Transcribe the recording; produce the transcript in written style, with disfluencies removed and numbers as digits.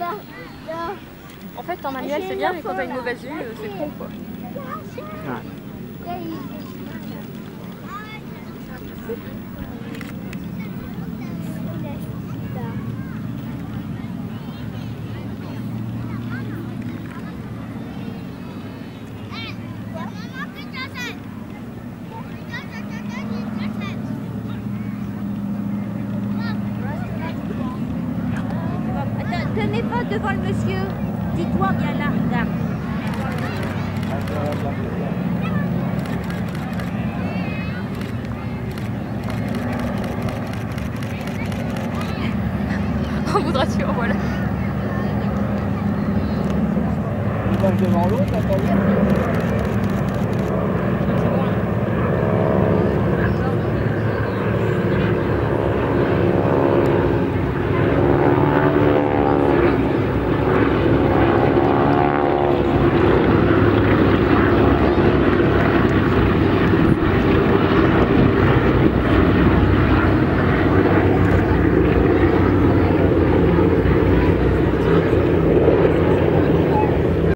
En fait, en manuel, c'est bien, mais quand t'as une mauvaise vue, c'est con, quoi. Ouais. Tenez pas devant le monsieur. Dis-toi bien là, regarde. En voudra-tu, voilà. Il passe devant l'autre, t'as pas vu?